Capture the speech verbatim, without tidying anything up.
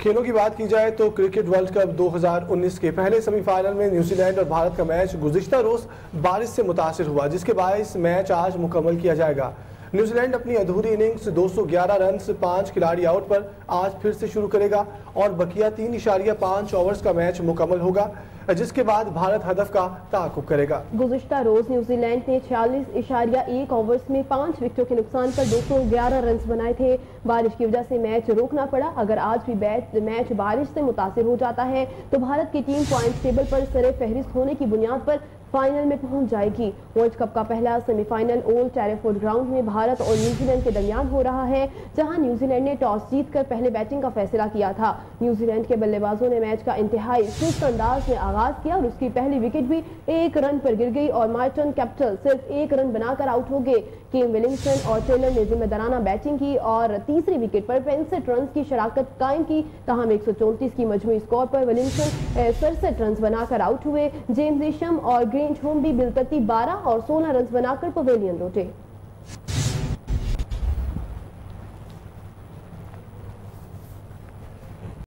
खेलों की बात की जाए तो क्रिकेट वर्ल्ड कप दो हज़ार उन्नीस के पहले सेमीफाइनल में न्यूजीलैंड और भारत का मैच गुज़िश्ता रोज बारिश से मुतासिर हुआ, जिसके बायस मैच आज मुकम्मल किया जाएगा। न्यूजीलैंड अपनी अधूरी इनिंग्स दो सौ ग्यारह रन पांच खिलाड़ी आउट पर आज फिर से शुरू करेगा और बकिया तीन इशारिया पांच ओवर्स का मैच मुकम्मल होगा, जिसके बाद भारत हदफ का ताक़ुब करेगा। गुज़िश्ता रोज न्यूजीलैंड ने छियालीस इशारिया एक ओवर्स में पांच विकेटों के नुकसान पर दो सौ ग्यारह रन बनाए थे। बारिश की वजह से मैच रोकना पड़ा। अगर आज भी मैच बारिश से मुतासिर हो जाता है तो भारत की टीम पॉइंट टेबल पर सरे फहरिस्त होने की बुनियाद पर फाइनल में पहुंच जाएगी। वर्ल्ड कप का पहला सेमीफाइनल ओल्ड ट्रैफोर्ड ग्राउंड में भारत और न्यूजीलैंड के दरमियान हो रहा है, जहां न्यूजीलैंड ने टॉस जीतकर पहले बैटिंग का फैसला किया था। न्यूजीलैंड के बल्लेबाजों ने मैच का इंतहाई सुस्त अंदाज में आगाज किया और उसकी पहली विकेट भी एक रन पर गिर गई और मार्टन कैपिटल सिर्फ एक रन बनाकर आउट हो गए। केन विलियमसन और टेलर ने जिम्मेदाराना बैटिंग की और तीसरी विकेट पर पैंसठ रन की शराकत कायम की। तहम एक सौ चौंतीस की मजमूई स्कोर पर विलियमसन सड़सठ रन बनाकर आउट हुए। जेम्स नीशम और ग्रेंज होम भी बिलतरतीब बारह और सोलह रन बनाकर पवेलियन लौटे।